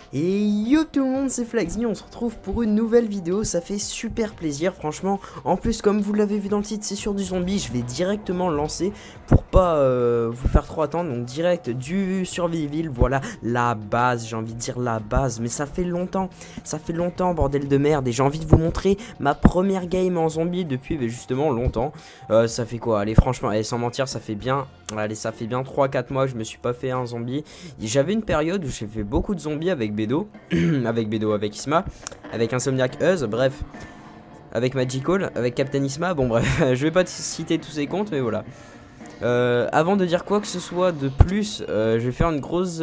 Et yo tout le monde, c'est Flaxy, on se retrouve pour une nouvelle vidéo, ça fait super plaisir franchement. En plus comme vous l'avez vu dans le titre, c'est sur du zombie, je vais directement lancer pour pas vous faire trop attendre. Donc direct du Survivil, voilà la base, j'ai envie de dire la base. Mais ça fait longtemps bordel de merde. Et j'ai envie de vous montrer ma première game en zombie depuis justement longtemps. Ça fait quoi, allez franchement, allez, sans mentir ça fait bien, allez ça fait bien 3-4 mois que je me suis pas fait un zombie. J'avais une période où j'ai fait beaucoup de zombies avec Bedo, avec Isma, avec Insomniac Uz, bref, avec Magical, avec Captain Isma, bon bref, je vais pas citer tous ces comptes, mais voilà. Avant de dire quoi que ce soit de plus, je vais faire une grosse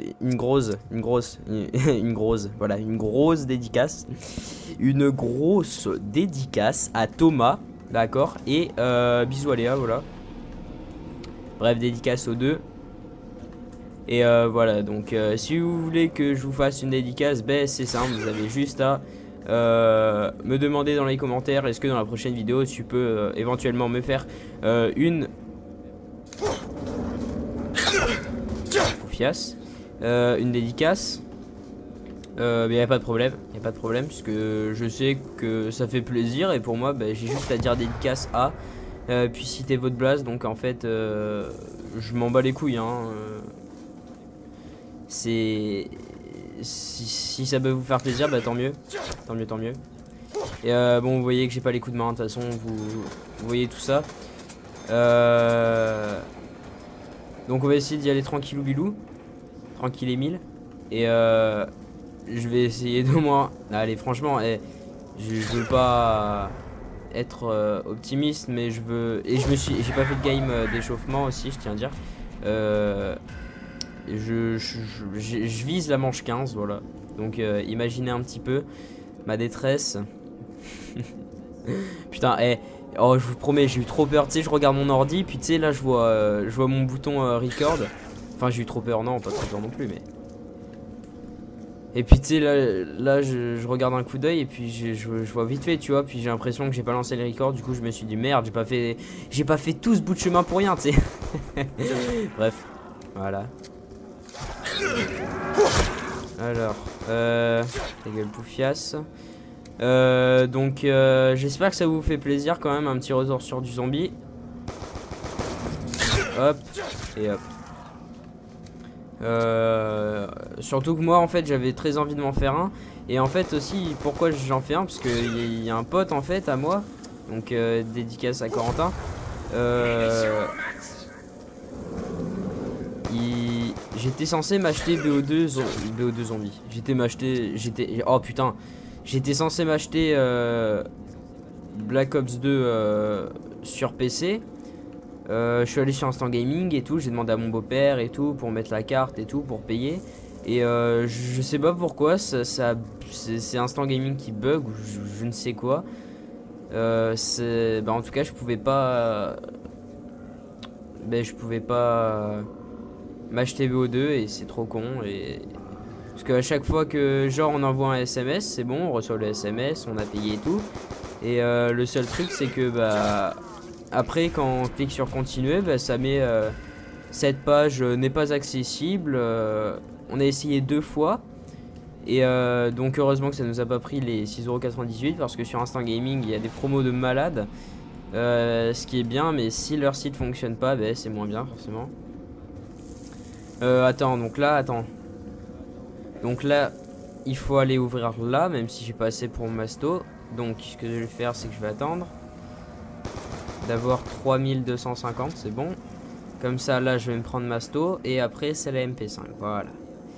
dédicace à Thomas, d'accord, et bisous à Léa, voilà. Bref, dédicace aux deux. Et voilà, donc si vous voulez que je vous fasse une dédicace, ben c'est simple, vous avez juste à me demander dans les commentaires, est-ce que dans la prochaine vidéo tu peux éventuellement me faire une une dédicace. Mais y a pas de problème, puisque je sais que ça fait plaisir et pour moi ben, j'ai juste à dire dédicace à puis citer votre blase, donc en fait je m'en bats les couilles hein. C'est si ça peut vous faire plaisir, bah tant mieux. Et bon, vous voyez que j'ai pas les coups de main, de toute façon, vous voyez tout ça. Donc on va essayer d'y aller tranquillou bilou, tranquille et mille. Et je vais essayer de moi. Allez, franchement, je veux pas être optimiste, mais je veux. Et j'ai pas fait de game d'échauffement aussi, je tiens à dire. Je vise la manche 15, voilà. Donc imaginez un petit peu ma détresse. Putain, oh, je vous promets, j'ai eu trop peur. Tu sais, je regarde mon ordi, puis tu sais, là, je vois mon bouton record. Enfin, j'ai eu trop peur, non, pas trop peur non plus, mais. Et puis tu sais, là je regarde un coup d'œil et puis je vois vite fait, tu vois. Puis j'ai l'impression que j'ai pas lancé le record. Du coup, je me suis dit merde, j'ai pas fait tout ce bout de chemin pour rien, tu sais. Bref, voilà. Alors, ta gueule poufiasse. Donc, j'espère que ça vous fait plaisir quand même, un petit retour sur du zombie. Hop, et hop. Surtout que moi, en fait, j'avais très envie de m'en faire un. Et en fait, aussi, pourquoi j'en fais un? Parce qu'il y a un pote, en fait, à moi. Donc, dédicace à Corentin. J'étais censé m'acheter BO2 zombie. Oh putain. J'étais censé m'acheter Black Ops 2 sur PC. Je suis allé sur Instant Gaming et tout. J'ai demandé à mon beau-père et tout pour mettre la carte et tout pour payer. Et je sais pas pourquoi c'est Instant Gaming qui bug ou je ne sais quoi. Bah, en tout cas je pouvais pas m'acheter BO2 et c'est trop con. Et parce qu'à chaque fois que genre on envoie un SMS, c'est bon, on reçoit le SMS, on a payé et tout. Et le seul truc c'est que bah après quand on clique sur continuer, bah, ça met cette page n'est pas accessible. On a essayé 2 fois. Et donc heureusement que ça nous a pas pris les 6,98 € parce que sur Instant Gaming il y a des promos de malades. Ce qui est bien, mais si leur site fonctionne pas, bah, c'est moins bien forcément. Attends, donc là, il faut aller ouvrir là, même si j'ai pas assez pour mon masto. Donc, ce que je vais faire, c'est que je vais attendre d'avoir 3250, c'est bon. Comme ça, là, je vais me prendre masto. Et après, c'est la MP5, voilà.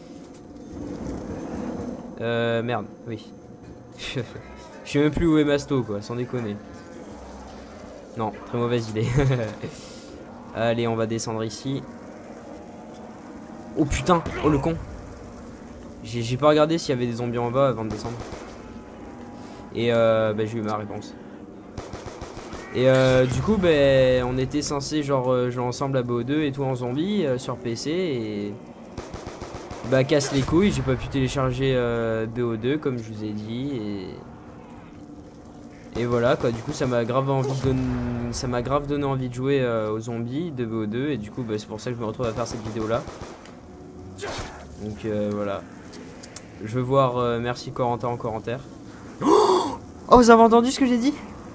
Merde, oui. Je sais même plus où est masto, quoi, sans déconner. Non, très mauvaise idée. Allez, on va descendre ici. Oh putain, oh le con. J'ai pas regardé s'il y avait des zombies en bas avant de descendre. Et bah, j'ai eu ma réponse. Et du coup bah, on était censé genre jouer ensemble à BO2 et tout en zombie sur PC. Et bah casse les couilles, j'ai pas pu télécharger BO2 comme je vous ai dit. Et voilà quoi, du coup ça m'a grave donné envie de jouer aux zombies de BO2. Et du coup bah, c'est pour ça que je me retrouve à faire cette vidéo là. Donc voilà. Je veux voir merci Corentin en commentaire. Oh, vous avez entendu ce que j'ai dit?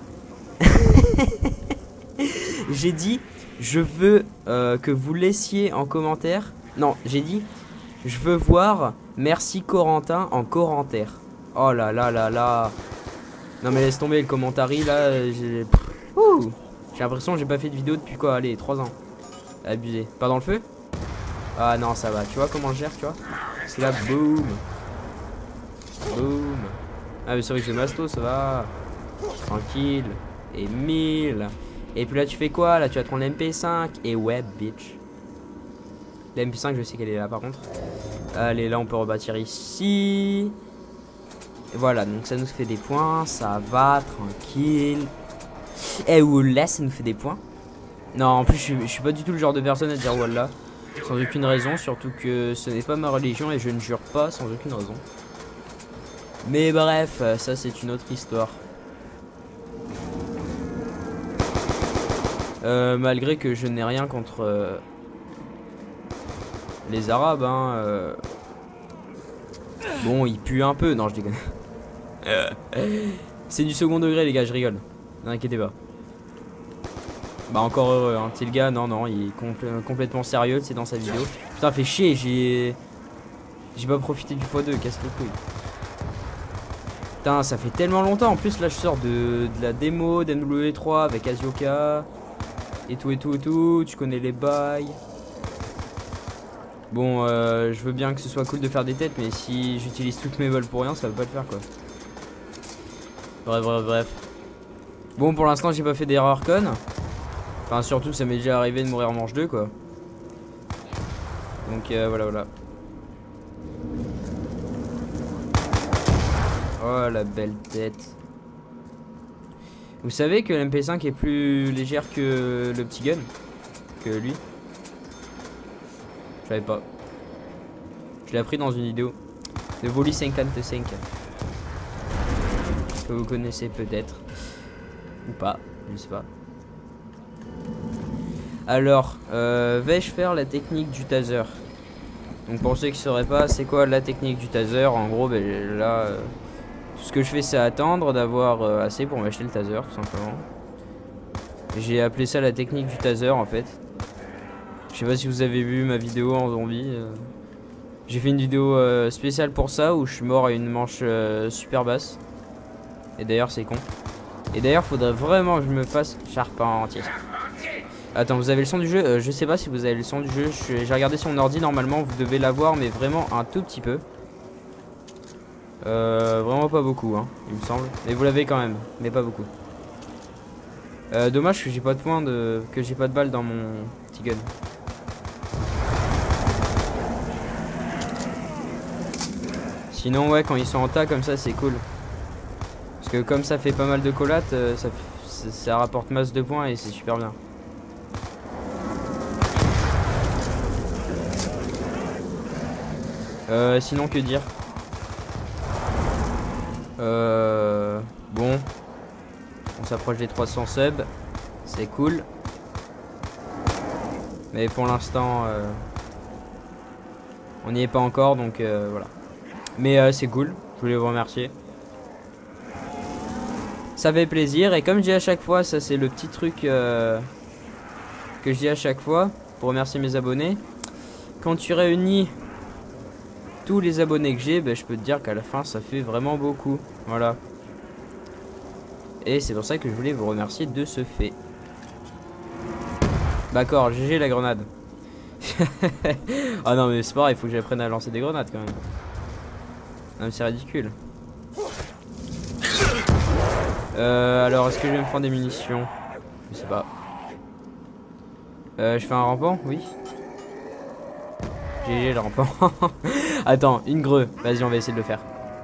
J'ai dit, je veux que vous laissiez en commentaire. Non, j'ai dit, je veux voir merci Corentin en commentaire. Oh là là là là. Non mais laisse tomber le commentary là. J'ai l'impression que j'ai pas fait de vidéo depuis quoi? Allez, 3 ans. Abusé. Pas dans le feu? Ah non, ça va. Tu vois comment je gère, tu vois? C'est là, boum. Boum. Ah mais c'est vrai que j'ai masto, ça va. Tranquille. Et 1000. Et puis là tu fais quoi? Là tu vas te prendre l'MP5. Et ouais bitch. La MP5 je sais qu'elle est là par contre. Allez là on peut rebâtir ici. Et voilà donc ça nous fait des points. Ça va tranquille. Et là ça nous fait des points. Non en plus je suis pas du tout le genre de personne à dire voilà. Sans aucune raison. Surtout que ce n'est pas ma religion. Et je ne jure pas sans aucune raison. Mais bref ça c'est une autre histoire. Malgré que je n'ai rien contre les Arabes, hein. Bon, ils puent un peu. Non, je déconne. C'est du second degré, les gars, je rigole. Ne inquiétez pas. Bah, encore heureux, hein. C'est le gars, non, il est complètement sérieux, c'est dans sa vidéo. Putain, fait chier, j'ai pas profité du x2, casse le couille. Putain, ça fait tellement longtemps. En plus, là, je sors de la démo d'MW3 avec Azioka. Et tout, tu connais les bails. Bon, je veux bien que ce soit cool de faire des têtes, mais si j'utilise toutes mes balles pour rien, ça va pas le faire quoi. Bref. Bon, pour l'instant, j'ai pas fait d'erreur conne. Enfin, surtout, ça m'est déjà arrivé de mourir en manche 2 quoi. Donc, voilà. Oh, la belle tête. Vous savez que l'MP5 est plus légère que le petit gun? Que lui? Je savais pas. Je l'ai appris dans une vidéo de Volley 55 que vous connaissez peut-être ou pas, je sais pas. Alors, vais-je faire la technique du taser? Donc pour ceux qui sauraient pas, c'est quoi la technique du taser? En gros, ben, là, tout ce que je fais, c'est attendre d'avoir assez pour m'acheter le taser, tout simplement. J'ai appelé ça la technique du taser en fait. Je sais pas si vous avez vu ma vidéo en zombie. J'ai fait une vidéo spéciale pour ça où je suis mort à une manche super basse. Et d'ailleurs c'est con. Et d'ailleurs faudrait vraiment que je me fasse charpentier. Attends, vous avez le son du jeu? Je sais pas si vous avez le son du jeu. J'ai regardé sur mon ordi, normalement vous devez l'avoir, mais vraiment un tout petit peu. Vraiment pas beaucoup hein, il me semble. Mais vous l'avez quand même, mais pas beaucoup. Dommage que j'ai pas de points que j'ai pas de balles dans mon petit gun. Sinon ouais, quand ils sont en tas comme ça c'est cool. Parce que comme ça fait pas mal de collates, ça rapporte masse de points et c'est super bien. Sinon que dire? Bon, on s'approche des 300 subs, c'est cool. Mais pour l'instant, on n'y est pas encore, donc voilà. Mais c'est cool, je voulais vous remercier. Ça fait plaisir, et comme je dis à chaque fois, ça c'est le petit truc que je dis à chaque fois, pour remercier mes abonnés. Quand tu réunis tous les abonnés que j'ai, ben, je peux te dire qu'à la fin ça fait vraiment beaucoup. Voilà. Et c'est pour ça que je voulais vous remercier de ce fait. D'accord, GG la grenade. Ah non mais c'est pareil, il faut que j'apprenne à lancer des grenades quand même. Non mais c'est ridicule. Alors est-ce que je vais me prendre des munitions? Je sais pas. Je fais un rampant? Oui. GG le rampant. Attends, une greu. Vas-y, on va essayer de le faire.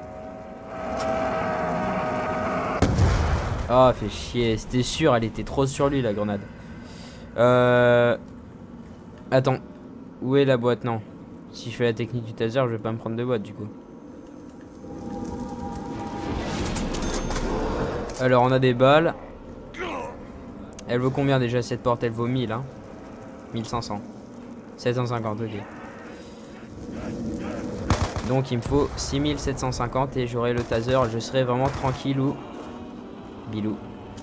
Oh, fait chier. C'était sûr, elle était trop sur lui la grenade. Attends. Où est la boîte? Non. Si je fais la technique du taser, je vais pas me prendre de boîte du coup. Alors, on a des balles. Elle vaut combien déjà cette porte? Elle vaut 1000, hein. 1500. 750, ok. Donc il me faut 6750 et j'aurai le taser. Je serai vraiment tranquillou. Bilou.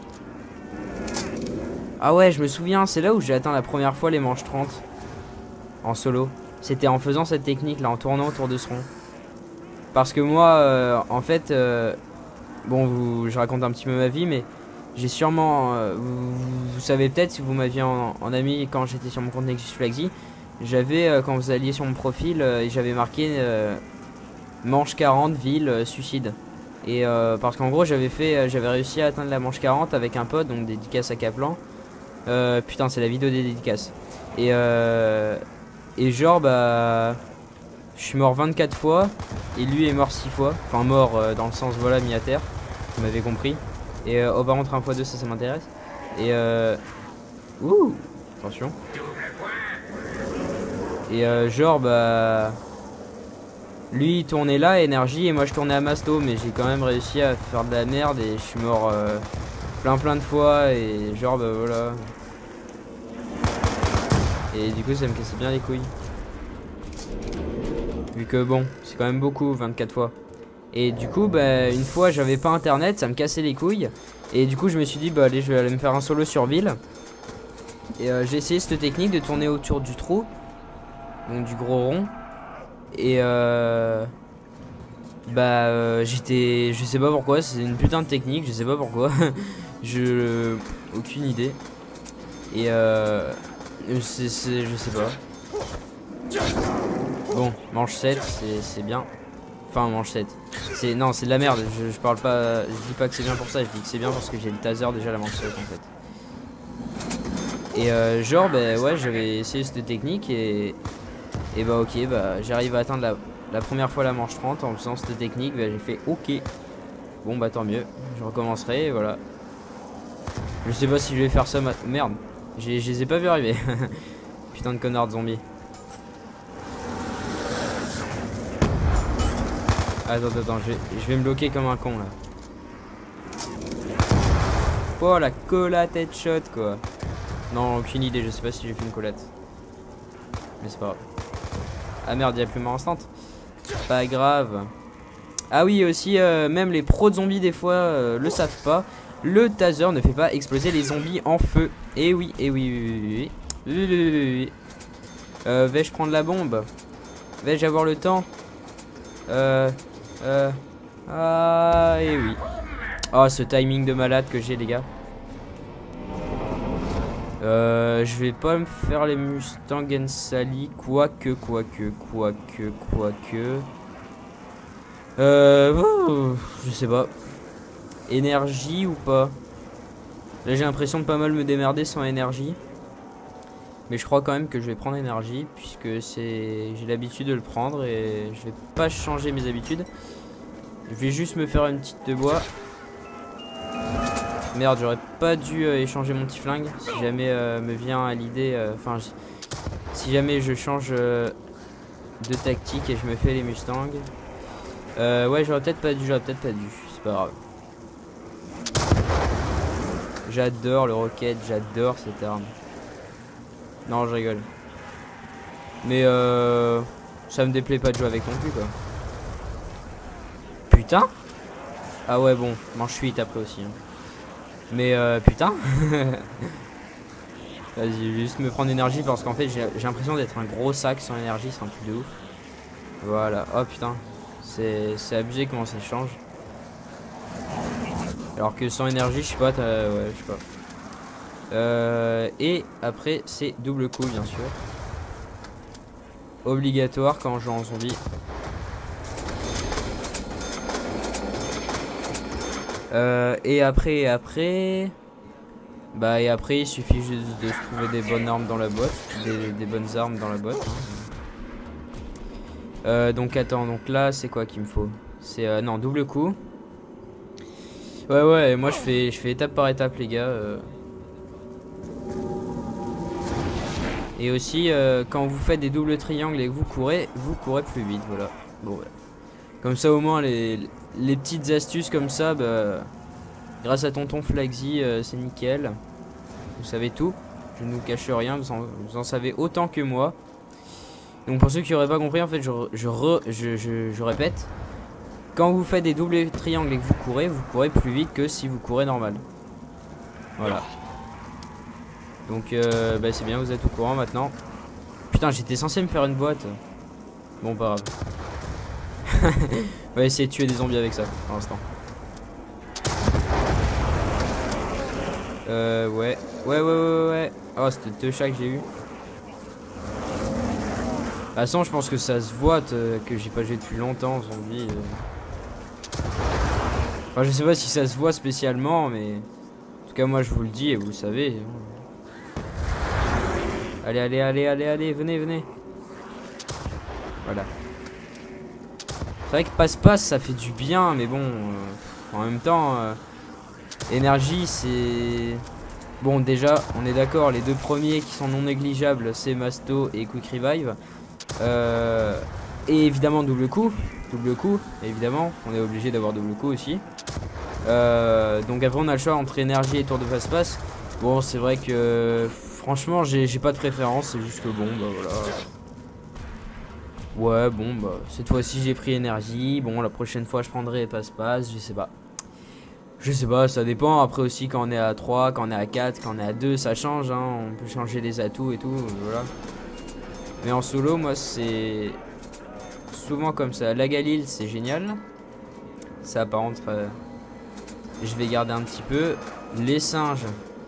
Ah ouais, je me souviens, c'est là où j'ai atteint la première fois les manches 30 en solo. C'était en faisant cette technique là, en tournant autour de ce rond. Parce que moi, en fait, bon, je raconte un petit peu ma vie, mais j'ai sûrement, vous savez peut-être si vous m'aviez en ami quand j'étais sur mon compte Nexus Flagsy, j'avais, quand vous alliez sur mon profil, j'avais marqué manche 40, ville, suicide. Et parce qu'en gros, j'avais réussi à atteindre la manche 40 avec un pote, donc dédicace à Kaplan. Putain, c'est la vidéo des dédicaces. Et genre, bah, je suis mort 24 fois et lui est mort 6 fois. Enfin, mort dans le sens, voilà, mis à terre. Vous m'avez compris. Et oh, par contre, 1 x 2, ça m'intéresse. Et ouh, attention. Et genre, bah, lui il tournait là, énergie, et moi je tournais à masto. Mais j'ai quand même réussi à faire de la merde et je suis mort plein de fois. Et genre, bah voilà. Et du coup, ça me cassait bien les couilles. Vu que bon, c'est quand même beaucoup, 24 fois. Et du coup, bah, une fois, j'avais pas internet, ça me cassait les couilles. Et du coup, je me suis dit, bah, allez, je vais aller me faire un solo sur ville. Et j'ai essayé cette technique de tourner autour du trou. Donc, du gros rond. Et j'étais. Je sais pas pourquoi, c'est une putain de technique, je sais pas pourquoi. Aucune idée. Et je sais pas. Bon, manche 7, c'est bien. Enfin, manche 7. Non, c'est de la merde. Je parle pas. Je dis pas que c'est bien pour ça, je dis que c'est bien parce que j'ai le taser déjà la manche 7 en fait. Et genre, bah ouais, j'avais essayé cette technique et bah ok, bah j'arrive à atteindre la première fois la manche 30 en faisant cette technique. Bah j'ai fait ok. Bon, bah tant mieux. Je recommencerai et voilà. Je sais pas si je vais faire ça. Merde, je les ai pas vu arriver. Putain de connard de zombie. Attends, je vais me bloquer comme un con là. Oh la collate headshot quoi. Non, aucune idée, je sais pas si j'ai fait une collate. Mais c'est pas grave. Ah merde, il y a plus mort instant. Pas grave. Ah oui, aussi, même les pros de zombies des fois le savent pas. Le taser ne fait pas exploser les zombies en feu. Et oui, oui. Vais-je prendre la bombe? Vais-je avoir le temps? Ah, et oui. Oh, ce timing de malade que j'ai, les gars. Je vais pas me faire les Mustang Sally. Quoique. Je sais pas. Énergie ou pas? Là, j'ai l'impression de pas mal me démerder sans énergie. Mais je crois quand même que je vais prendre énergie puisque j'ai l'habitude de le prendre et je vais pas changer mes habitudes. Je vais juste me faire une petite de bois. Merde, j'aurais pas dû échanger mon petit flingue si jamais me vient à l'idée. Enfin, si jamais je change de tactique et je me fais les Mustangs. Ouais, j'aurais peut-être pas dû, c'est pas grave. J'adore le rocket, j'adore cette arme. Non, je rigole. Mais ça me déplaît pas de jouer avec non plus quoi. Putain. Ah ouais bon, manche 8 après aussi hein. Mais putain. Vas-y, je vais juste me prendre énergie parce qu'en fait j'ai l'impression d'être un gros sac sans énergie, c'est un truc de ouf. Voilà, oh putain. C'est abusé comment ça change. Alors que sans énergie, je sais pas, ouais, je sais pas. Et après c'est double coup bien sûr. Obligatoire quand on joue en zombie. Et après bah et après il suffit juste de se trouver des bonnes armes dans la boîte, des bonnes armes dans la boîte hein. Donc attends, donc là c'est quoi qu'il me faut? C'est non, double coup. Ouais moi je fais étape par étape les gars. Et aussi quand vous faites des doubles triangles et que vous courez plus vite, voilà. Bon voilà. Comme ça au moins les petites astuces comme ça, bah, grâce à tonton Flagsy, c'est nickel. Vous savez tout, je ne vous cache rien, vous en savez autant que moi. Donc pour ceux qui n'auraient pas compris, en fait, je répète. Quand vous faites des doubles triangles et que vous courez plus vite que si vous courez normal. Voilà. Donc bah, c'est bien, vous êtes au courant maintenant. Putain, j'étais censé me faire une boîte. Bon, pas grave. On va essayer de tuer des zombies avec ça pour l'instant. Ouais. Ouais. Oh, c'était deux chats que j'ai eu. De toute façon, je pense que ça se voit que j'ai pas joué depuis longtemps, zombie. Enfin, je sais pas si ça se voit spécialement, mais en tout cas, moi je vous le dis et vous le savez. Allez, venez. Voilà. C'est vrai que passe-passe, ça fait du bien, mais bon, en même temps, énergie, c'est... Bon, déjà, on est d'accord, les deux premiers qui sont non négligeables, c'est Masto et Quick Revive. Et évidemment, double coup, évidemment, on est obligé d'avoir double coup aussi. Donc après, on a le choix entre énergie et tour de passe-passe. Bon, c'est vrai que... Franchement, j'ai pas de préférence, c'est juste que bon, bah voilà. Ouais, bon, bah, cette fois-ci j'ai pris énergie. Bon, la prochaine fois je prendrai passe-passe, je sais pas. Je sais pas, ça dépend. Après aussi, quand on est à 3, quand on est à 4, quand on est à 2, ça change, hein. On peut changer les atouts et tout, voilà. Mais en solo, moi, c'est souvent comme ça. La Galil, c'est génial. Ça, par contre, je vais garder un petit peu. Les singes.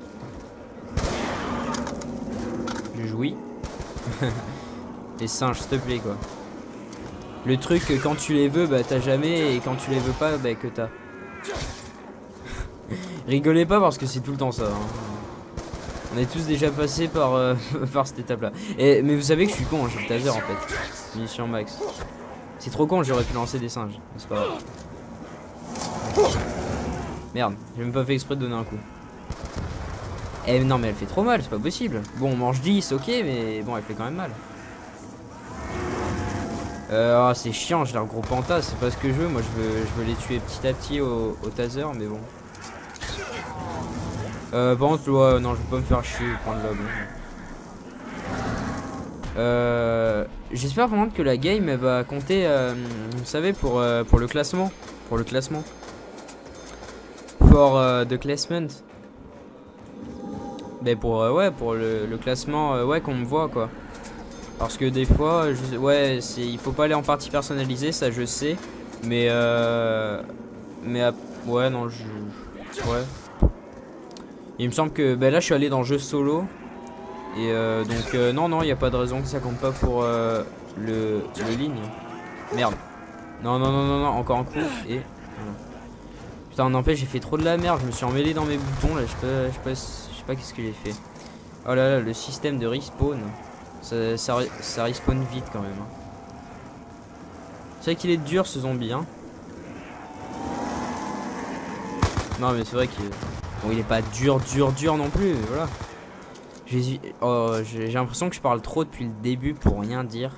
Je jouis. Les singes, s'il te plaît, quoi. Le truc, quand tu les veux, bah t'as jamais. Et quand tu les veux pas, bah que t'as. Rigolez pas parce que c'est tout le temps ça. Hein. On est tous déjà passés par, par cette étape là. Mais vous savez que je suis con, hein, j'ai le taser en fait. Munition max. C'est trop con, j'aurais pu lancer des singes. C'est pas grave. Merde, j'ai même pas fait exprès de donner un coup. Eh non mais elle fait trop mal, c'est pas possible. Bon, on mange 10, ok, mais bon, elle fait quand même mal. Oh, c'est chiant, j'ai l'air gros panta, c'est pas ce que je veux. Moi je veux les tuer petit à petit au taser, mais bon. Par contre, ouais, non, je vais pas me faire chier, prendre la bombe. J'espère par contre que la game elle va compter, vous savez, pour le classement. Pour le classement. For the classement. Mais pour, ouais, pour le classement, ouais, qu'on me voit, quoi. Parce que des fois, ouais, il faut pas aller en partie personnalisée, ça je sais. Mais, ouais, non, ouais. Il me semble que là je suis allé dans jeu solo. Et donc non, il n'y a pas de raison que ça compte pas pour le ligne. Merde. Non, encore un coup. Et putain, n'empêche, j'ai fait trop de la merde. Je me suis emmêlé dans mes boutons là. Je sais pas qu'est-ce que j'ai fait. Oh là là, le système de respawn. Ça respawn vite quand même. C'est vrai qu'il est dur ce zombie, hein. Non, mais c'est vrai qu'il est... Bon, il est pas dur non plus, voilà. J'ai l'impression que je parle trop depuis le début pour rien dire.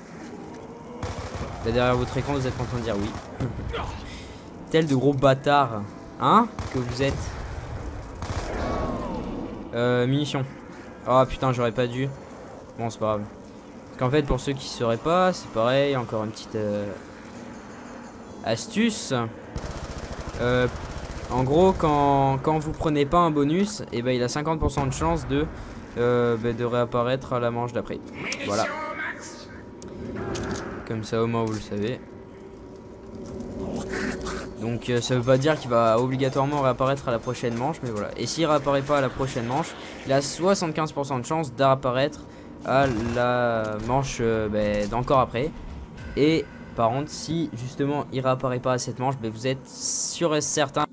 Là derrière votre écran, vous êtes en train de dire oui. Tel de gros bâtards, hein, que vous êtes. Munitions. Oh putain, j'aurais pas dû. Bon, c'est pas grave. Parce qu'en fait, pour ceux qui sauraient pas, c'est pareil, encore une petite astuce. En gros, quand vous prenez pas un bonus, et ben il a 50% de chance de réapparaître à la manche d'après. Voilà. Comme ça au moins vous le savez. Donc ça veut pas dire qu'il va obligatoirement réapparaître à la prochaine manche, mais voilà. Et s'il réapparaît pas à la prochaine manche, il a 75% de chance d'apparaître à la manche d'encore après. Et par contre, si justement il réapparaît pas à cette manche, vous êtes sûr et certain.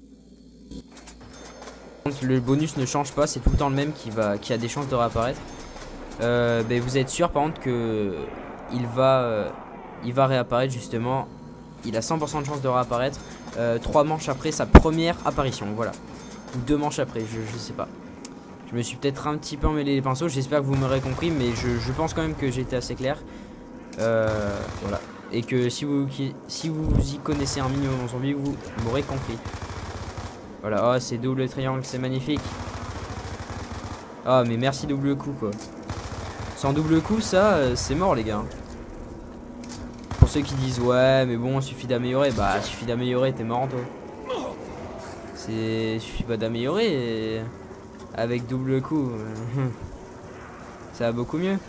Le bonus ne change pas, c'est tout le temps le même qui a des chances de réapparaître. Vous êtes sûr par contre que il va réapparaître justement. Il a 100% de chance de réapparaître 3 manches après sa première apparition, voilà. Ou 2 manches après, je sais pas. Je me suis peut-être un petit peu emmêlé les pinceaux, j'espère que vous m'aurez compris, mais je pense quand même que j'ai été assez clair. Voilà. Et que si vous y connaissez un minimum en zombie, vous m'aurez compris. Voilà, oh, c'est double triangle, c'est magnifique. Ah, mais merci double coup, quoi. Sans double coup, ça, c'est mort, les gars. Pour ceux qui disent, ouais, mais bon, il suffit d'améliorer. Bah, il suffit d'améliorer, t'es mort, toi. Il suffit pas d'améliorer. Avec double coup, ça va beaucoup mieux.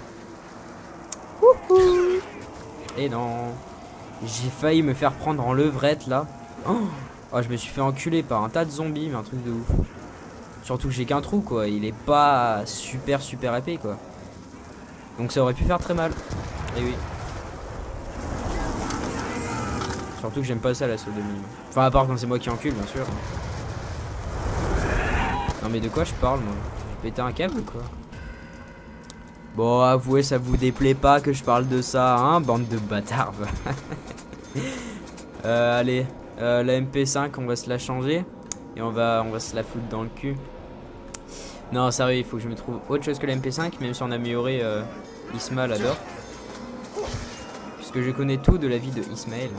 Et non. J'ai failli me faire prendre en levrette, là. Oh, je me suis fait enculer par un tas de zombies, mais un truc de ouf. Surtout que j'ai qu'un trou, quoi. Il est pas super épais, quoi. Donc ça aurait pu faire très mal. Et oui. Surtout que j'aime pas ça, la sodomie. Enfin, à part quand c'est moi qui encule, bien sûr. Non mais de quoi je parle, moi? J'ai pété un câble ou quoi? Bon, avouez, ça vous déplaît pas que je parle de ça, hein, bande de bâtards. Allez, la MP5, on va se la changer. Et on va se la foutre dans le cul. Non, sérieux, il faut que je me trouve autre chose que la MP5, même si on a amélioré Isma adore. Puisque je connais tout de la vie de Ismaël.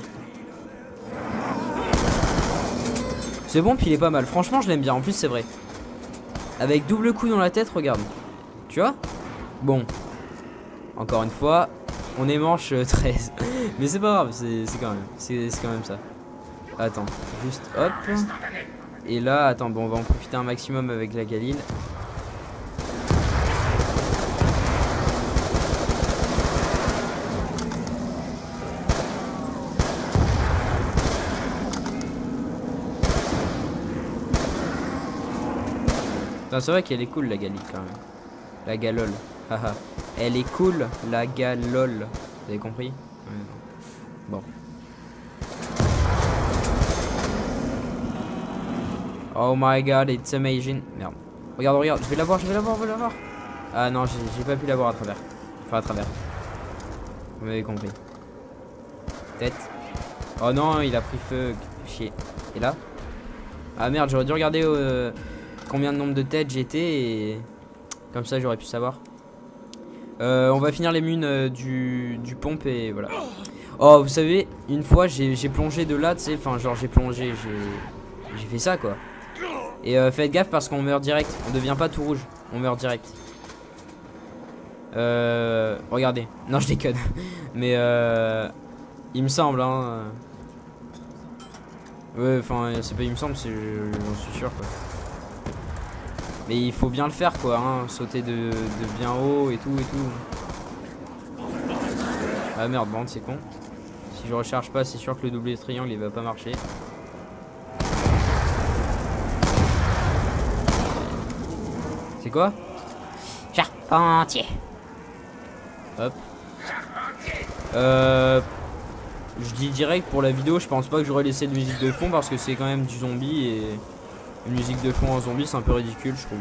C'est bon, puis il est pas mal. Franchement, je l'aime bien. En plus, c'est vrai. Avec double coup dans la tête, regarde. Tu vois? Bon. Encore une fois, on est manche 13. Mais c'est pas grave, c'est quand même ça. Attends, juste hop. Et là, attends, bon, on va en profiter un maximum avec la Galine. C'est vrai qu'elle est cool, la Galine, quand même. La galole. Haha. Elle est cool, la galole. Vous avez compris? Ouais, bon. Oh my god, it's amazing. Merde. Regarde, je vais l'avoir, je vais l'avoir. Ah non, j'ai pas pu l'avoir à travers. Enfin, à travers. Vous m'avez compris. Tête. Oh non, il a pris feu. Chier. Et là? Ah merde, j'aurais dû regarder combien de nombre de têtes j'étais et comme ça j'aurais pu savoir. On va finir les munes du pompe et voilà. Oh, vous savez, une fois j'ai plongé de là, tu sais, enfin genre j'ai plongé, j'ai fait ça quoi. Et faites gaffe parce qu'on meurt direct, on devient pas tout rouge, on meurt direct. Regardez, non je déconne, mais il me semble hein. Ouais, enfin c'est pas il me semble, j'en suis sûr quoi. Mais il faut bien le faire quoi, hein, sauter de bien haut et tout. Ah merde, bande, c'est con. Si je recharge pas, c'est sûr que le double triangle il va pas marcher. C'est quoi? Charpentier. Hop. Je dis direct pour la vidéo, je pense pas que j'aurais laissé de musique de fond parce que c'est quand même du zombie et une musique de fond en zombie c'est un peu ridicule je trouve.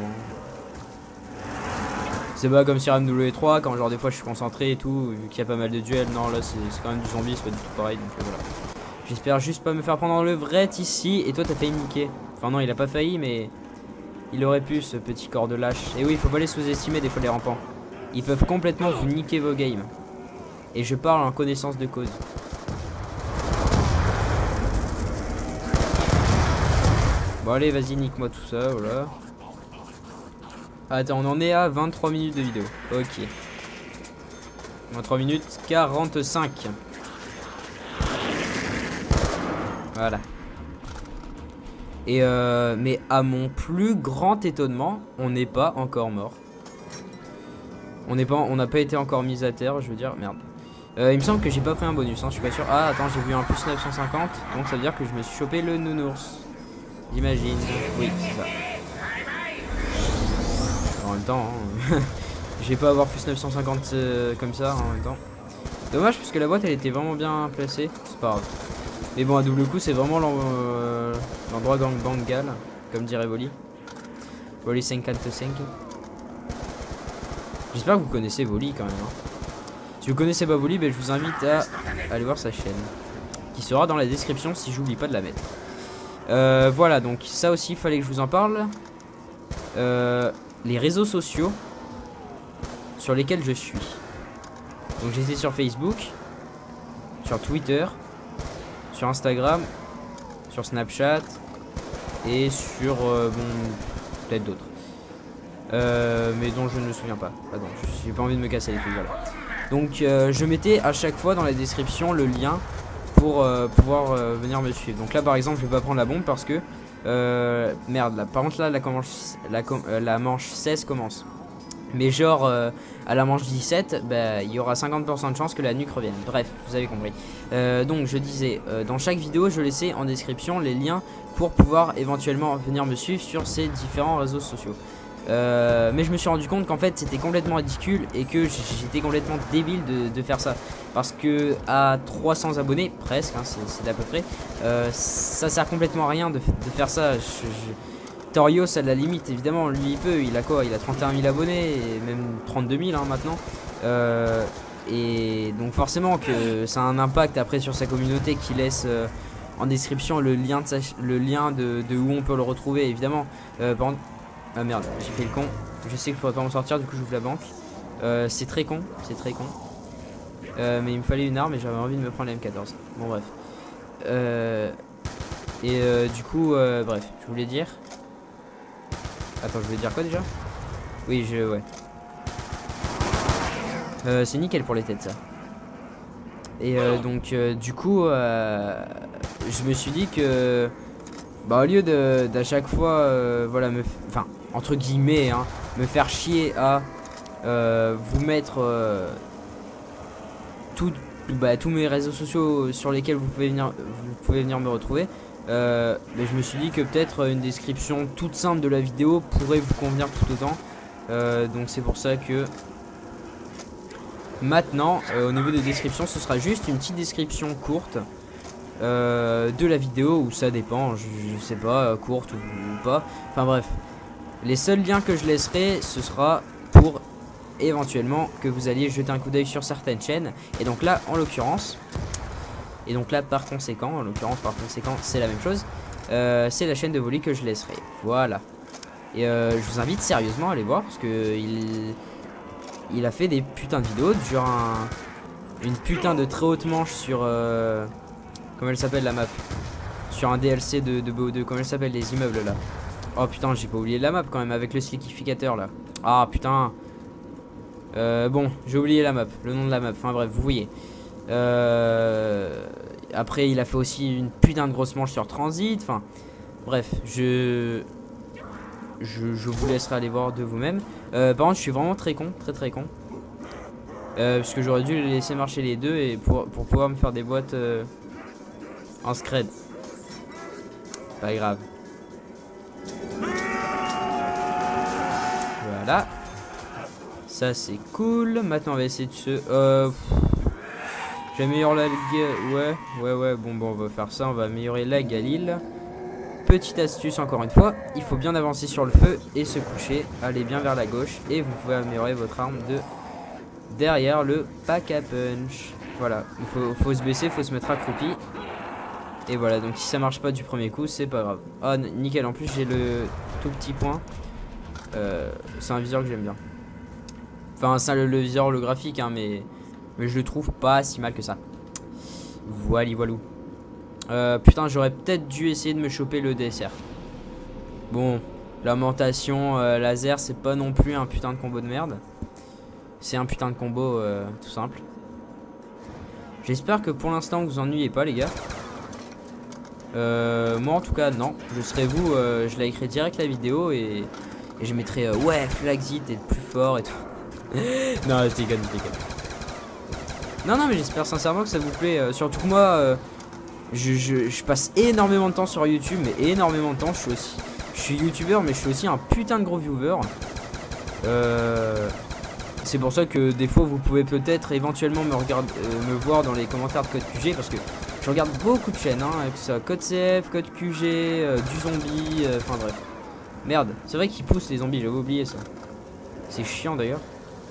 C'est pas comme sur MW3 quand genre des fois je suis concentré et tout, vu qu'il y a pas mal de duels. Non là c'est quand même du zombie, c'est pas du tout pareil donc voilà. J'espère juste pas me faire prendre en levrette ici. Et toi t'as failli me niquer. Enfin non il a pas failli mais il aurait pu ce petit corps de lâche. Et oui il faut pas les sous-estimer des fois les rampants. Ils peuvent complètement vous niquer vos games. Et je parle en connaissance de cause. Bon allez vas-y nique-moi tout ça, voilà. Attends on en est à 23 minutes de vidéo. Ok. 23 minutes 45. Voilà. Et mais à mon plus grand étonnement, on n'est pas encore mort. On n'a pas été encore mis à terre, je veux dire, merde. Il me semble que j'ai pas pris un bonus, hein, je suis pas sûr. Ah attends, j'ai vu un plus 950, donc ça veut dire que je me suis chopé le nounours. J'imagine. Oui, c'est ça. En même temps, hein, je vais pas avoir plus 950 comme ça en même temps. Dommage parce que la boîte elle était vraiment bien placée, c'est pas grave. Mais bon à double coup c'est vraiment l'endroit gangbang-gal, comme dirait Voli. Voli 55. J'espère que vous connaissez Voli quand même. Hein. Si vous connaissez pas Voli, ben, je vous invite à aller voir sa chaîne. Qui sera dans la description si j'oublie pas de la mettre. Voilà, donc ça aussi il fallait que je vous en parle. Les réseaux sociaux sur lesquels je suis. Donc j'étais sur Facebook, sur Twitter, sur Instagram, sur Snapchat et sur bon peut-être d'autres. mais dont je ne me souviens pas. Pardon, j'ai pas envie de me casser les couilles, voilà. Donc je mettais à chaque fois dans la description le lien pour pouvoir venir me suivre. Donc là par exemple je vais pas prendre la bombe parce que merde là, par contre là la manche 16 commence. Mais genre à la manche 17 bah, il y aura 50% de chance que la nuque revienne. Bref, vous avez compris. Donc je disais dans chaque vidéo je laissais en description les liens pour pouvoir éventuellement venir me suivre sur ces différents réseaux sociaux. Mais je me suis rendu compte qu'en fait c'était complètement ridicule et que j'étais complètement débile de faire ça. Parce que à 300 abonnés, presque, hein, c'est d'à peu près, ça sert complètement à rien de faire ça. Torios à la limite, évidemment, lui il peut, il a quoi? Il a 31 000 abonnés et même 32 000 hein, maintenant. Et donc forcément que ça a un impact après sur sa communauté qui laisse en description le lien de où on peut le retrouver, évidemment. Par contre, ah merde, j'ai fait le con. Je sais que je pourrais pas m'en sortir, du coup j'ouvre la banque. C'est très con, c'est très con. Mais il me fallait une arme et j'avais envie de me prendre la M14. Bon bref. Du coup, bref, je voulais dire... Attends, je voulais dire quoi déjà? Oui, ouais. C'est nickel pour les têtes ça. Et donc du coup, je me suis dit que... Bah au lieu d'à chaque fois, voilà, enfin, entre guillemets, hein, me faire chier à vous mettre tous mes réseaux sociaux sur lesquels vous pouvez venir me retrouver, mais je me suis dit que peut-être une description toute simple de la vidéo pourrait vous convenir tout autant. Donc c'est pour ça que maintenant au niveau des descriptions ce sera juste une petite description courte de la vidéo, ou ça dépend, je sais pas, courte ou pas, enfin bref. Les seuls liens que je laisserai ce sera pour éventuellement que vous alliez jeter un coup d'œil sur certaines chaînes. Et donc là en l'occurrence, par conséquent c'est la même chose, c'est la chaîne de Volley que je laisserai, voilà. Et je vous invite sérieusement à aller voir parce que il a fait des putains de vidéos sur une putain de très haute manche sur comment elle s'appelle la map, sur un DLC de comment elle s'appelle, les immeubles là. Oh putain, j'ai pas oublié la map quand même avec le slickificateur là. Ah putain. Bon, j'ai oublié la map, le nom de la map. Enfin bref, vous voyez. Après, il a fait aussi une putain de grosse manche sur Transit. Enfin, bref, je vous laisserai aller voir de vous-même. Par contre, je suis vraiment très con, très con. Parce que j'aurais dû les laisser marcher les deux et pour pouvoir me faire des boîtes en scred. Pas grave. Voilà. Ça c'est cool. Maintenant on va essayer de se... J'améliore la... Ouais. Bon, on va faire ça. On va améliorer la Galil. Petite astuce encore une fois. Il faut bien avancer sur le feu et se coucher. Allez bien vers la gauche. Et vous pouvez améliorer votre arme de derrière le pack à punch. Voilà. Il faut se baisser. Il faut se mettre accroupi. Et voilà. Donc si ça marche pas du premier coup, c'est pas grave. Ah nickel. En plus j'ai le tout petit point. C'est un viseur que j'aime bien. Enfin, ça, le viseur, le graphique, hein, mais je le trouve pas si mal que ça. Voilou. Putain, j'aurais peut-être dû essayer de me choper le DSR. Bon, lamentation, laser, c'est pas non plus un putain de combo de merde. C'est un putain de combo tout simple. J'espère que pour l'instant vous ennuyez pas, les gars. Moi en tout cas, non. Je serai vous, je likerai direct la vidéo et je mettrai ouais, Flagzit est le plus fort et tout. Non, je déconne. Non, mais j'espère sincèrement que ça vous plaît. Surtout que moi, je passe énormément de temps sur YouTube, mais énormément de temps. Je suis youtubeur, mais je suis aussi un putain de gros viewer. C'est pour ça que des fois, vous pouvez peut-être éventuellement me voir dans les commentaires de Code QG, parce que je regarde beaucoup de chaînes, hein, que ce soit Code CF, Code QG, du zombie, enfin bref. Merde, c'est vrai qu'ils poussent les zombies, j'avais oublié ça. C'est chiant d'ailleurs.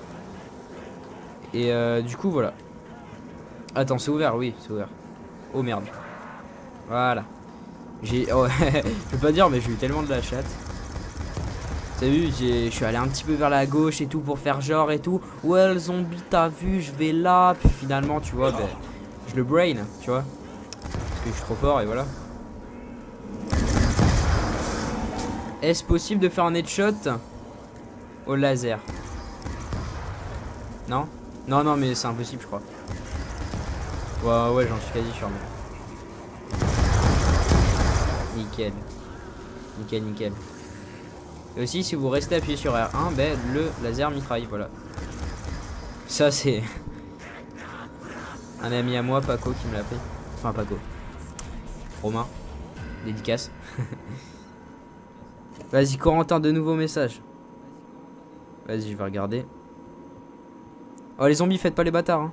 Et du coup voilà. Attends, c'est ouvert, oui, c'est ouvert. Oh merde. Voilà. Je peux pas dire, mais j'ai eu tellement de la chatte. T'as vu, je suis allé un petit peu vers la gauche et tout pour faire genre et tout. Ouais, le zombie, t'as vu, je vais là. Puis finalement, tu vois, je le brain, tu vois. Parce que je suis trop fort et voilà. Est-ce possible de faire un headshot? au laser. Non? Non, non, mais c'est impossible, je crois. Ouais, ouais, j'en suis quasi sûr. Mais... Nickel. Nickel, nickel. Et aussi, si vous restez appuyé sur R1, ben, le laser mitraille, voilà. Ça, c'est... un ami à moi, Paco, qui me l'a fait. Enfin, Paco. Romain. Dédicace. Vas-y, Corentin, de nouveaux messages. Vas-y, je vais regarder. Oh, les zombies, faites pas les bâtards.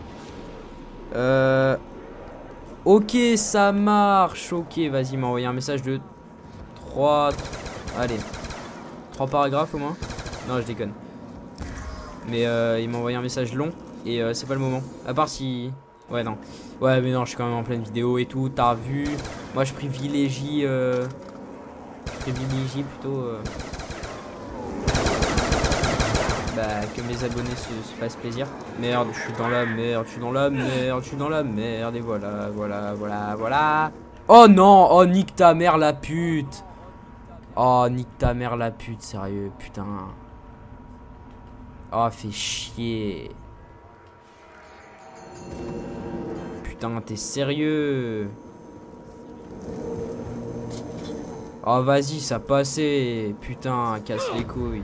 Hein. Ok, ça marche. Ok, vas-y, m'a envoyé un message de 3... Allez. 3 paragraphes au moins. Non, je déconne. Mais il m'a envoyé un message long. Et c'est pas le moment. À part si... Ouais, non. Ouais, mais non, je suis quand même en pleine vidéo et tout. T'as vu. Moi, je privilégie... plutôt... Bah, que mes abonnés se fassent plaisir. Merde, je suis dans la merde, je suis dans la merde, je suis dans la merde. Et voilà, voilà, voilà, voilà. Oh non, oh nique ta mère la pute. Oh nique ta mère la pute, sérieux, putain. Oh, fais chier. Putain, t'es sérieux? Oh vas-y, ça passait. Putain, casse les couilles.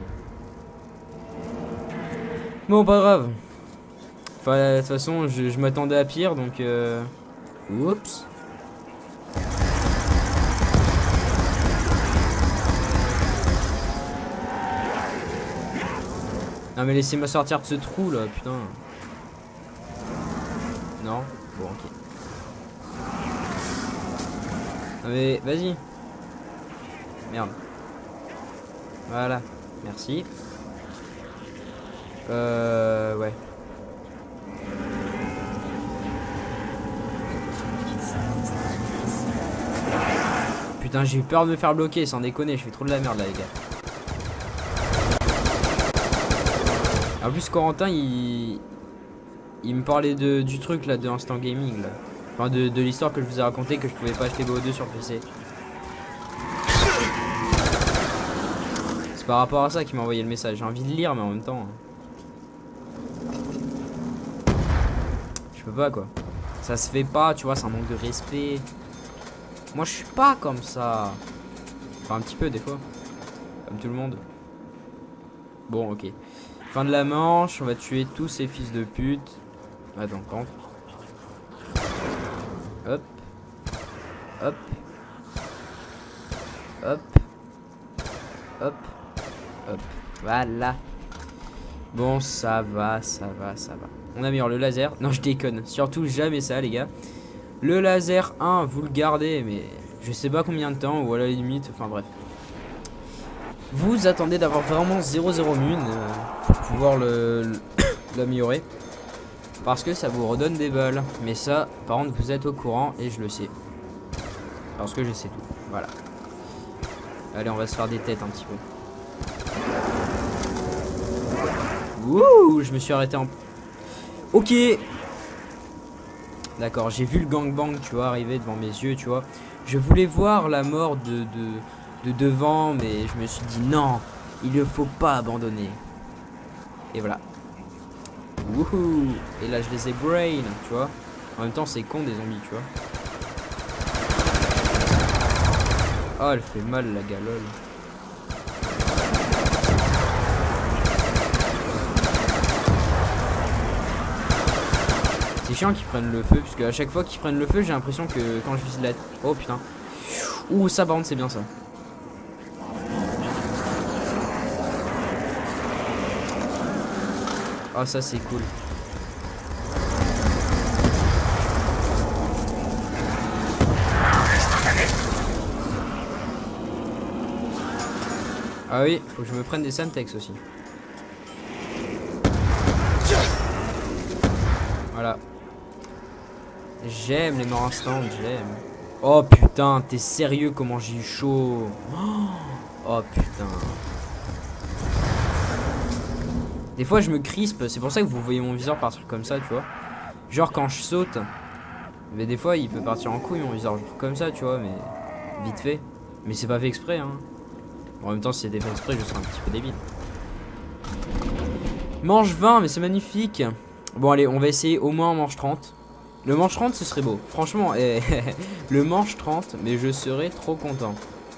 Bon, pas grave. Enfin, de toute façon, je m'attendais à pire, donc... Oups. Non mais laissez-moi sortir de ce trou, là, putain. Non? Bon, ok. Non mais, vas-y. Merde. Voilà. Merci. Ouais. Putain, j'ai eu peur de me faire bloquer, sans déconner, je fais trop de la merde là, les gars. En plus, Corentin, il me parlait du truc là, de Instant Gaming là. Enfin, de l'histoire que je vous ai raconté que je pouvais pas acheter BO2 sur PC. C'est par rapport à ça qu'il m'a envoyé le message. J'ai envie de lire, mais en même temps. Je peux pas quoi. Ça se fait pas, tu vois, c'est un manque de respect. Moi je suis pas comme ça. Enfin un petit peu des fois. Comme tout le monde. Bon ok. Fin de la manche, on va tuer tous ces fils de pute. Attends, quand. Hop. Hop. Hop. Hop. Hop. Voilà. Bon, ça va, ça va, ça va. On améliore le laser. Non, je déconne. Surtout jamais ça, les gars. Le laser 1, vous le gardez, mais je sais pas combien de temps, ou à la limite, enfin bref. Vous attendez d'avoir vraiment 0,0 mun pour pouvoir l'améliorer. Parce que ça vous redonne des balles. Mais ça, par contre, vous êtes au courant et je le sais. Parce que je sais tout. Voilà. Allez, on va se faire des têtes un petit peu. Ouh, je me suis arrêté en... Ok. D'accord, j'ai vu le gangbang, tu vois, arriver devant mes yeux, tu vois. Je voulais voir la mort de devant, mais je me suis dit non, il ne faut pas abandonner. Et voilà. Wouhou. Et là, je les ai brain, tu vois. En même temps, c'est con des zombies, tu vois. Oh, elle fait mal, la galole. C'est chiant qu'ils prennent le feu, puisque à chaque fois qu'ils prennent le feu, j'ai l'impression que quand je vise la... Oh putain. Ouh, ça par contre, c'est bien ça. Oh, ça c'est cool. Ah oui, faut que je me prenne des Semtex aussi. Voilà. J'aime les morts instants, j'aime. Oh putain, t'es sérieux comment j'ai eu chaud. Oh putain. Des fois je me crispe, c'est pour ça que vous voyez mon viseur partir comme ça, tu vois. Genre quand je saute. Mais des fois il peut partir en couille mon viseur, genre comme ça, tu vois, mais vite fait. Mais c'est pas fait exprès, hein. En même temps si c'était fait exprès je serais un petit peu débile. Manche 20, mais c'est magnifique. Bon, allez, on va essayer au moins en manche 30. Le manche 30, ce serait beau. Franchement, le manche 30, mais je serais trop content.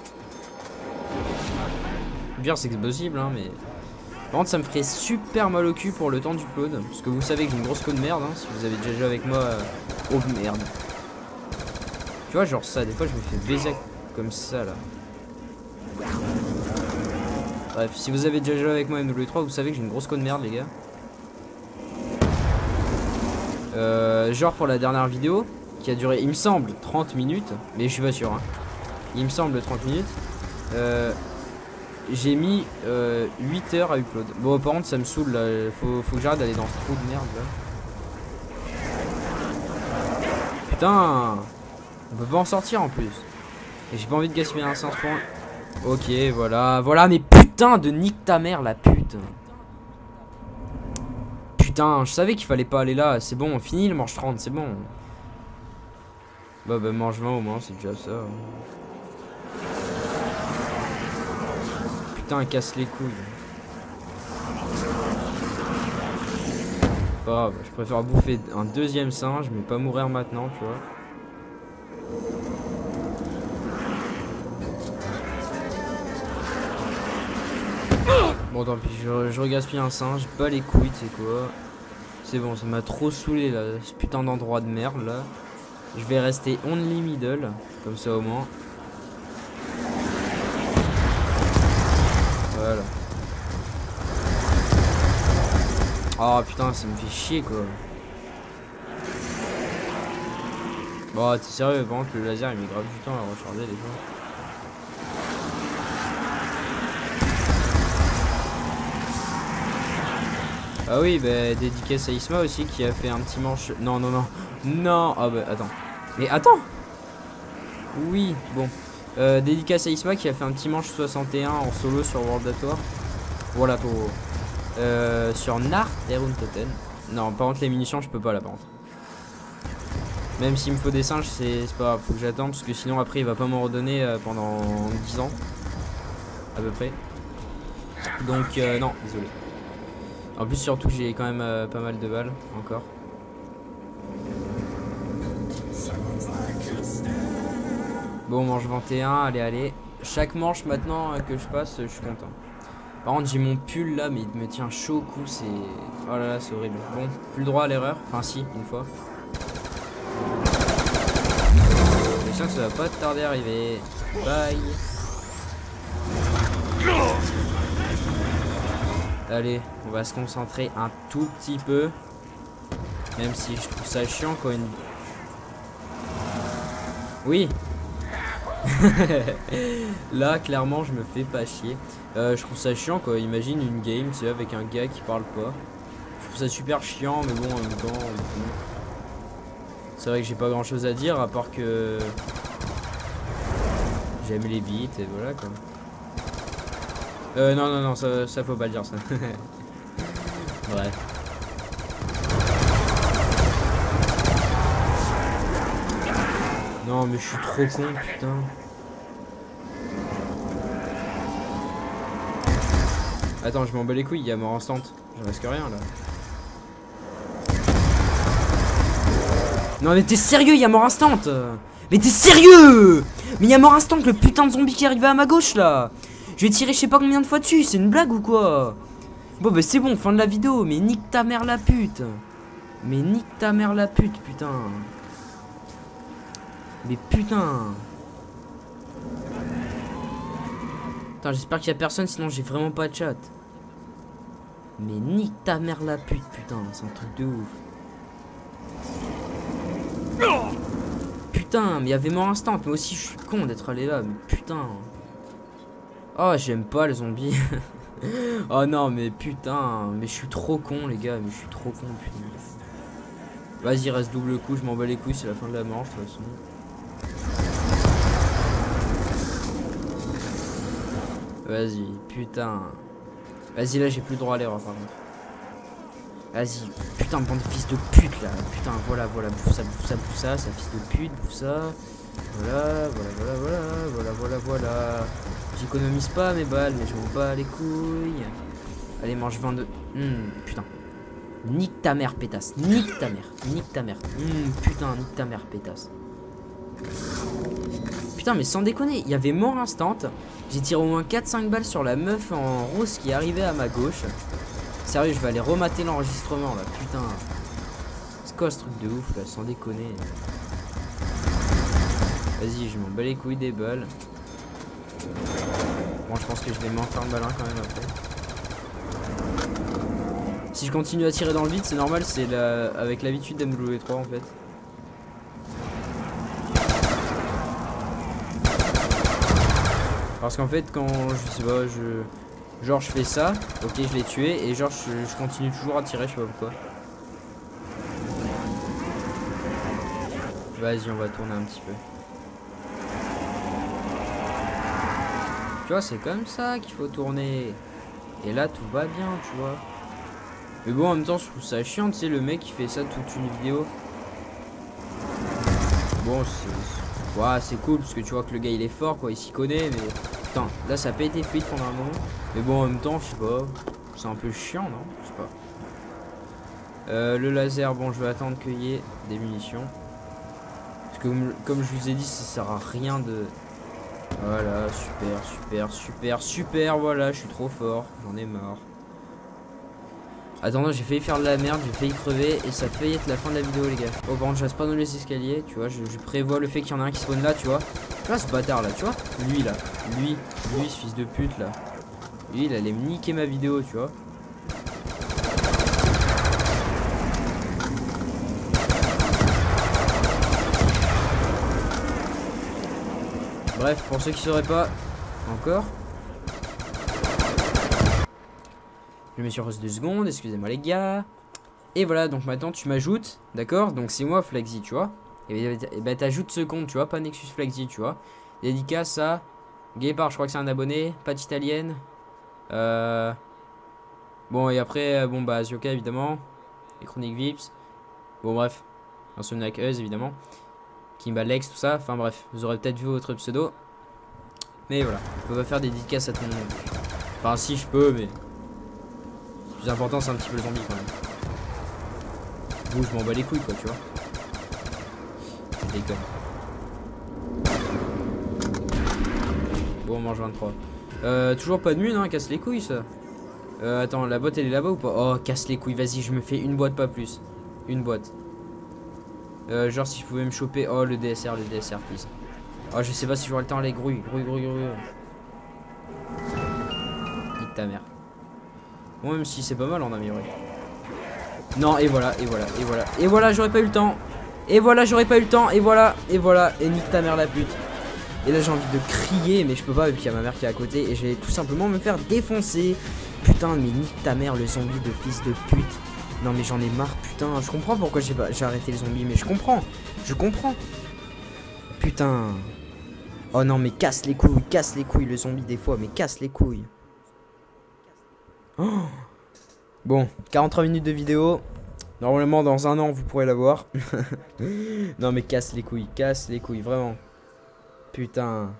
Le pire, c'est que c'est possible, hein, mais... Par contre, ça me ferait super mal au cul pour le temps du upload. Parce que vous savez que j'ai une grosse queue de merde, hein, si vous avez déjà joué avec moi. Oh merde. Tu vois, genre ça, des fois, je me fais baiser comme ça, là. Bref, si vous avez déjà joué avec moi MW3, vous savez que j'ai une grosse queue de merde, les gars. Genre pour la dernière vidéo, qui a duré, il me semble, 30 minutes. Mais je suis pas sûr, hein. Il me semble 30 minutes. J'ai mis 8 heures à upload. Bon, par contre, ça me saoule là. Faut que j'arrête d'aller dans ce trou de merde là. Putain, on peut pas en sortir en plus. Et j'ai pas envie de gaspiller un sens point. Ok, voilà, voilà, mais putain de nique ta mère la pute. Putain, je savais qu'il fallait pas aller là. C'est bon, on finit le manche 30, c'est bon. Bah, manche 20 au moins, c'est déjà ça. Putain, casse les couilles. Bah, je préfère bouffer un deuxième singe, mais pas mourir maintenant, tu vois. Bon, tant pis, je regaspille un singe, pas les couilles, tu sais quoi. C'est bon, ça m'a trop saoulé là, ce putain d'endroit de merde là. Je vais rester only middle, comme ça au moins. Voilà. Oh putain, ça me fait chier quoi. Bon, t'es sérieux, par contre le laser il met grave du temps à recharger les fois. Ah oui, bah dédicace à Isma aussi qui a fait un petit manche. Non, non, non. Non. Ah bah attends. Mais attends. Oui, bon. Dédicace à Isma qui a fait un petit manche 61 en solo sur World at War. Voilà pour... sur Nart et Runtoten. Non, par contre les munitions je peux pas là par contre. Même s'il me faut des singes, c'est pas grave, faut que j'attende parce que sinon après il va pas m'en redonner pendant 10 ans. À peu près. Donc non, désolé. En plus surtout j'ai quand même pas mal de balles encore. Bon, manche 21, allez, allez. Chaque manche maintenant que je passe, je suis content. Par contre j'ai mon pull là, mais il me tient chaud au cou, c'est... Oh là là, c'est horrible. Bon, plus le droit à l'erreur, enfin si, une fois. Je sens que ça va pas tarder à arriver. Bye. Allez, on va se concentrer un tout petit peu. Même si je trouve ça chiant quand une... Oui. Là, clairement, je me fais pas chier. Je trouve ça chiant quoi. Imagine une game, tu sais, avec un gars qui parle pas. Je trouve ça super chiant, mais bon, en même temps... C'est vrai que j'ai pas grand chose à dire, à part que... J'aime les beats, et voilà quoi. Non, non, non, ça faut pas le dire ça. Bref. Non, mais je suis trop con, putain. Attends, je m'en bats les couilles, il y a mort instant. Je risque rien là. Non, mais t'es sérieux, il y a mort instant. Mais t'es sérieux. Mais il y a mort instant, le putain de zombie qui arrive à ma gauche là. Je vais tirer je sais pas combien de fois dessus, c'est une blague ou quoi? Bon bah c'est bon, fin de la vidéo, mais nique ta mère la pute. Mais nique ta mère la pute, putain. Mais putain. Attends, j'espère qu'il y a personne, sinon j'ai vraiment pas de chat. Mais nique ta mère la pute, putain, c'est un truc de ouf. Putain, mais il y avait mort instant, moi aussi je suis con d'être allé là, mais putain. Oh, j'aime pas les zombies. Oh non, mais putain, mais je suis trop con les gars, mais je suis trop con, putain. Vas-y, reste double coup, je m'en bats les couilles, c'est la fin de la manche de toute façon. Vas-y, putain. Vas-y, là j'ai plus le droit à l'erreur par contre. Vas-y, putain, bande de fils de pute là. Putain, voilà, voilà, bouffe ça, bouffe ça, bouffe ça, ça fils de pute, bouffe ça. Voilà, voilà, voilà, voilà, voilà, voilà, voilà. J'économise pas mes balles, mais je m'en bats les couilles. Allez, mange 22. Putain. Nique ta mère, pétasse. Nique ta mère. Nique ta mère. Putain, nique ta mère, pétasse. Putain, mais sans déconner, il y avait mort instant. J'ai tiré au moins 4-5 balles sur la meuf en rose qui arrivait à ma gauche. Sérieux, je vais aller remater l'enregistrement là. Putain. C'est quoi ce truc de ouf là, sans déconner. Vas-y, je m'en bats les couilles des balles. Bon, je pense que je vais m'en faire malin quand même après. Si je continue à tirer dans le vide, c'est normal, c'est avec l'habitude d'MW3 en fait. Parce qu'en fait, quand je sais pas, genre je fais ça, ok, je l'ai tué, et genre je continue toujours à tirer, je sais pas pourquoi. Vas-y, on va tourner un petit peu. Tu vois, c'est comme ça qu'il faut tourner. Et là, tout va bien, tu vois. Mais bon, en même temps, je trouve ça chiant, tu sais, le mec qui fait ça toute une vidéo. Bon, c'est cool, parce que tu vois que le gars, il est fort, quoi, il s'y connaît, mais... Putain, là, ça n'a pas été fluide pendant un moment. Mais bon, en même temps, je sais pas, c'est un peu chiant, non? Je sais pas. Le laser, bon, je vais attendre qu'il y ait des munitions. Parce que, comme je vous ai dit, ça sert à rien de... Voilà, super, voilà, je suis trop fort, j'en ai marre. Attends, j'ai failli faire de la merde, j'ai failli crever et ça a failli être la fin de la vidéo les gars. Oh bon, je reste pas dans les escaliers, tu vois, je prévois le fait qu'il y en a un qui spawn là, tu vois. Tu vois ce bâtard là, tu vois. Lui là, lui ce fils de pute là. Lui il allait me niquer ma vidéo, tu vois. Bref, pour ceux qui sauraient pas encore. Je mets sur pause 2 secondes, excusez-moi les gars. Et voilà, donc maintenant tu m'ajoutes, d'accord? Donc c'est moi Flexi, tu vois. Et bah t'ajoutes ce compte, tu vois, pas Nexus Flexi, tu vois. Dédicace à Guépard, je crois que c'est un abonné, Pat Italienne. Bon, et après, bon bah Azioka évidemment. Les Chroniques Vips. Bon bref, Insomniac Euse évidemment. Kimba Lex, tout ça, enfin bref, vous aurez peut-être vu votre pseudo. Mais voilà, je peux pas faire des dédicaces à tout le monde. Enfin si je peux, mais... Le plus important c'est un petit peu le zombie quand même. Vous je m'en bats les couilles quoi, tu vois. Je déconne. Bon on mange 23. Toujours pas de mine hein, casse les couilles ça. Attends, la boîte elle est là-bas ou pas? Oh casse les couilles, vas-y je me fais une boîte pas plus. Une boîte. Genre si je pouvais me choper. Oh le DSR please. Oh je sais pas si j'aurai le temps, les grouilles. Nique ta mère. Bon même si c'est pas mal en amélioré. Non et voilà, et voilà j'aurais pas eu le temps. Et voilà j'aurais pas eu le temps, et voilà, et nique ta mère la pute. Et là j'ai envie de crier mais je peux pas vu qu'il y a ma mère qui est à côté. Et je vais tout simplement me faire défoncer. Putain mais nique ta mère le zombie de fils de pute. Non mais j'en ai marre putain. Je comprends pourquoi j'ai arrêté les zombies. Mais je comprends. Putain. Oh non mais casse les couilles le zombie des fois. Mais casse les couilles. Oh. Bon 43 minutes de vidéo. Normalement dans un an vous pourrez la voir. Non mais casse les couilles vraiment. Putain.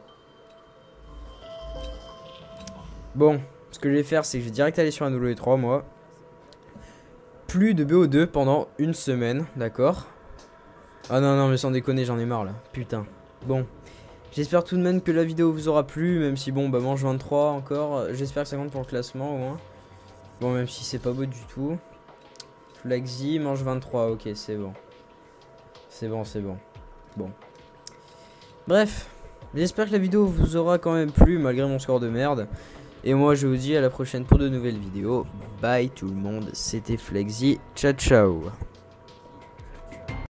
Bon, ce que je vais faire c'est que je vais direct aller sur un W3 moi. Plus de BO2 pendant une semaine, d'accord. Ah non mais sans déconner j'en ai marre là. Putain. Bon. J'espère tout de même que la vidéo vous aura plu. Même si bon bah mange 23 encore. J'espère que ça compte pour le classement au moins. Bon même si c'est pas beau du tout. Flexi mange 23, ok c'est bon. C'est bon. Bon. Bref. J'espère que la vidéo vous aura quand même plu malgré mon score de merde. Et moi je vous dis à la prochaine pour de nouvelles vidéos. Bye tout le monde, c'était Flexi. Ciao ciao.